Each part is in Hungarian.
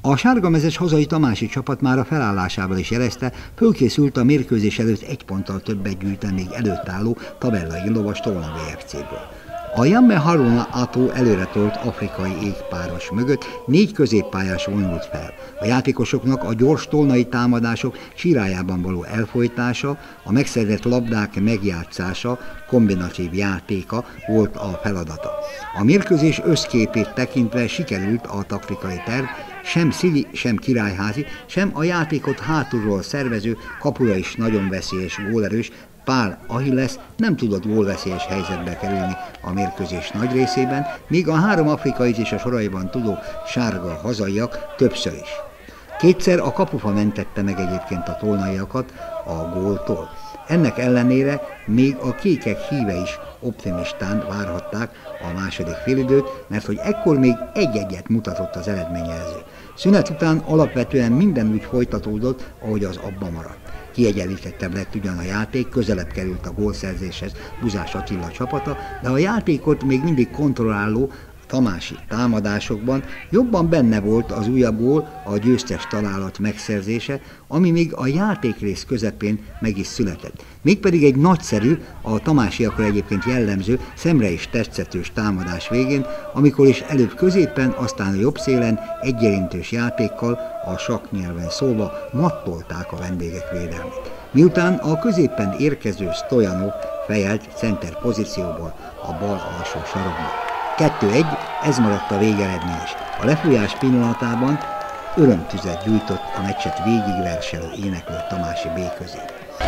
A sárgamezes hazai tamási csapat már a felállásával is jelezte, fölkészült a mérkőzés előtt 1 ponttal többet gyűjteni még előtt álló tabellai lovas Tolna VFC-ből. A Jamme Haruna Ato előretolt afrikai égpáros mögött 4 középpályás vonult fel. A játékosoknak a gyors tolnai támadások sírájában való elfojtása, a megszerzett labdák megjátszása, kombinatív játéka volt a feladata. A mérkőzés összképét tekintve sikerült a taktikai terv, sem Szili, sem Királyházi, sem a játékot hátulról szervező, kapura is nagyon veszélyes, gólerős Pál Achilles nem tudott gólveszélyes helyzetbe kerülni a mérkőzés nagy részében, míg a 3 afrikait és a soraiban tudó sárga hazaiak többször is. 2-szer a kapufa mentette meg egyébként a tolnaiakat a góltól. Ennek ellenére még a kékek híve is optimistán várhatták a második félidőt, mert hogy ekkor még 1-1-et mutatott az eredményjelző. Szünet után alapvetően minden úgy folytatódott, ahogy az abba maradt. Kiegyenlítettebb lett ugyan a játék, közelebb került a gólszerzéshez Buzás Attila csapata, de a játékot még mindig kontrolláló tamási támadásokban jobban benne volt az újabb gól, a győztes találat megszerzése, ami még a játékrész közepén meg is született. Mégpedig egy nagyszerű, a tamásiakra egyébként jellemző, szemre is tetszetős támadás végén, amikor is előbb középen, aztán a jobb szélen egyérintős játékkal, a sakknyelven szólva mattolták a vendégek védelmét. Miután a középen érkező Stojanov fejelt center pozícióból a bal alsó sarokba. 2-1, ez maradt a végeredmény is. A lefújás pillanatában örömtüzet gyújtott a meccset végigverselő éneklő Tamási B közé.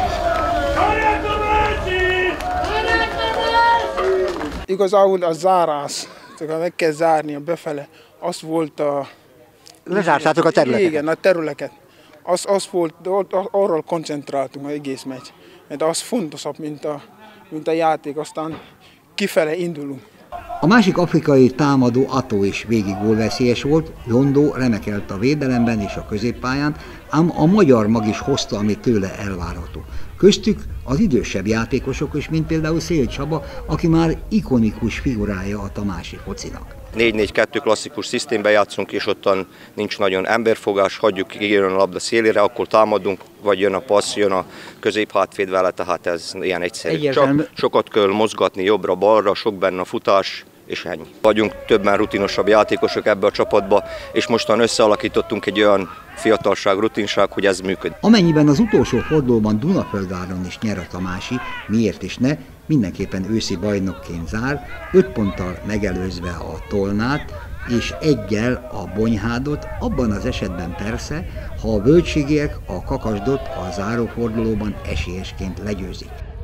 Igazából a zárás, meg kell zárni a befele, az volt a... Lezártátok a területeket? Igen, a területeket. Az volt, arról koncentráltunk az egész meccs. Mert az fontosabb, mint a játék, aztán kifele indulunk. A másik afrikai támadó Ato is végig gólveszélyes volt, Londó remekelt a védelemben és a középpályán, ám a magyar mag is hozta, ami tőle elvárható. Köztük az idősebb játékosok is, mint például Szél Csaba, aki már ikonikus figurája a tamási focinak. 4-4-2 klasszikus szisztémben játszunk, és ottan nincs nagyon emberfogás, hagyjuk ki, jön a labda szélére, akkor támadunk, vagy jön a passz, jön a középhátvéd vele, tehát ez ilyen egyszerű. Csak sokat kell mozgatni jobbra-balra, sok benne a futás, és ennyi. Vagyunk többen rutinosabb játékosok ebbe a csapatba, és mostan összealakítottunk egy olyan fiatalság, rutinság, hogy ez működik. Amennyiben az utolsó fordulóban Dunaföldváron is nyer a tamási, miért is ne, mindenképpen őszi bajnokként zár, 5 ponttal megelőzve a Tolnát, és 1-jel a Bonyhádot, abban az esetben persze, ha a völgységiek a Kakasdot a zárófordulóban esélyesként legyőzik.